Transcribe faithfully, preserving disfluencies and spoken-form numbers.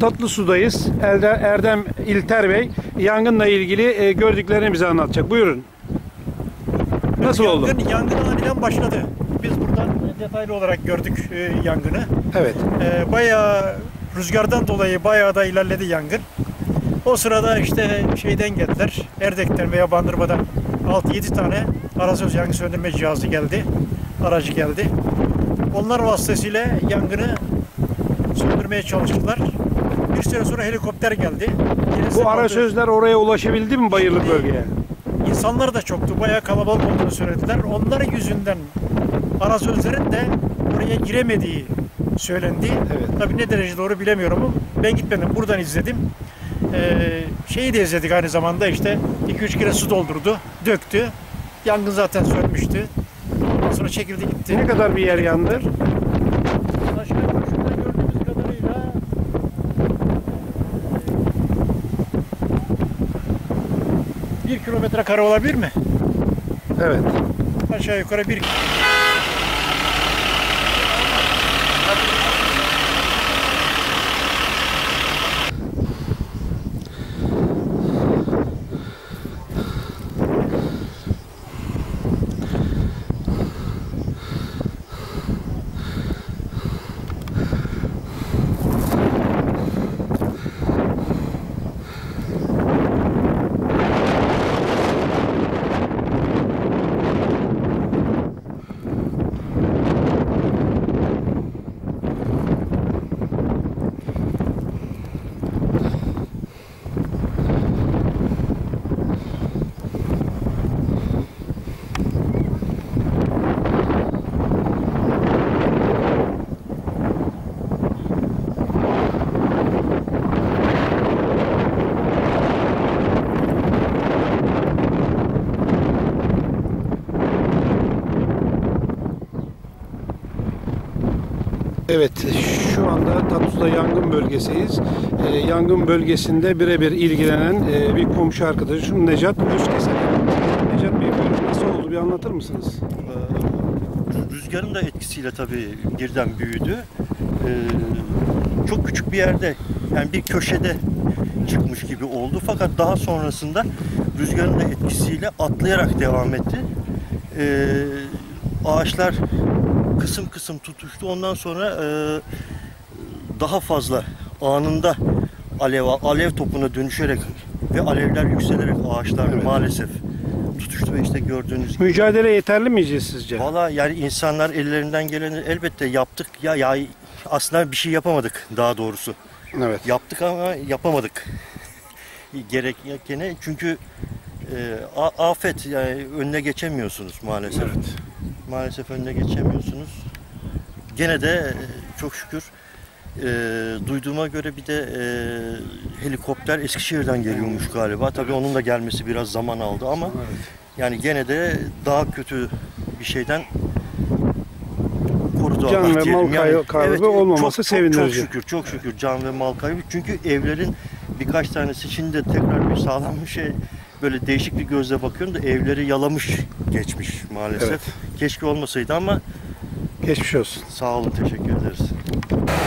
Tatlısu'dayız. Erdem, Erdem İlter Bey yangınla ilgili e, gördüklerini bize anlatacak. Buyurun. Nasıl yangın, oldu? Yangın aniden başladı. Biz buradan detaylı olarak gördük e, yangını. Evet. E, bayağı rüzgardan dolayı bayağı da ilerledi yangın. O sırada işte şeyden geldiler. Erdek'ten veya Bandırma'dan altı yedi tane arazöz yangın söndürme cihazı geldi. Aracı geldi. Onlar vasıtasıyla yangını söndürmeye çalıştılar. Bir süre sonra helikopter geldi. Bu arazözler oraya ulaşabildi mi Bayırlık bölgeye? İnsanlar da çoktu. Bayağı kalabalık olduğunu söylediler. Onların yüzünden arazözlerin de oraya giremediği söylendi. Evet. Tabii ne derece doğru bilemiyorum ama ben gitmedim. Buradan izledim. Ee, şeyi de izledik aynı zamanda, işte iki üç kere su doldurdu, döktü. Yangın zaten sönmüştü. Ondan sonra çekildi gitti. Ne kadar bir yer yandı? Aşağı yukarı şurada gördüğümüz kadarıyla bir kilometre kare olabilir mi? Evet. Aşağı yukarı bir. Evet, şu anda Tatlısu'da yangın bölgesiyiz. Ee, yangın bölgesinde birebir ilgilenen e, bir komşu arkadaşım Necat Özkesen. Necat Bey, buyurun, nasıl oldu, bir anlatır mısınız? Ee, rüzgarın da etkisiyle tabii birden büyüdü. Ee, çok küçük bir yerde, yani bir köşede çıkmış gibi oldu. Fakat daha sonrasında rüzgarın da etkisiyle atlayarak devam etti. Ee, ağaçlar kısım kısım tutuştu. Ondan sonra e, daha fazla anında alev alev topuna dönüşerek ve alevler yükselerek ağaçlar Evet. maalesef tutuştu ve işte gördüğünüz gibi. Mücadele yeterli miydi sizce? Valla yani insanlar ellerinden geleni elbette yaptık. Ya ya aslında bir şey yapamadık daha doğrusu. Evet. Yaptık ama yapamadık. Gerekene çünkü e, afet, yani önüne geçemiyorsunuz maalesef. Evet. Maalesef önüne geçemiyorsunuz. Gene de çok şükür e, duyduğuma göre bir de e, helikopter Eskişehir'den geliyormuş galiba. Tabii onun da gelmesi biraz zaman aldı ama Evet. yani gene de daha kötü bir şeyden korudu Can Allah ve diyelim. mal kaybı, Yani, kaybı evet, olmaması çok, çok, sevindirici. Çok şükür, çok şükür can ve mal kaybı. Çünkü evlerin birkaç tanesi, şimdi de tekrar bir sağlam bir şey, böyle değişik bir gözle bakıyorum da evleri yalamış geçmiş maalesef. Evet. Keşke olmasaydı ama Geçmiş olsun. sağ olun, teşekkür ederiz.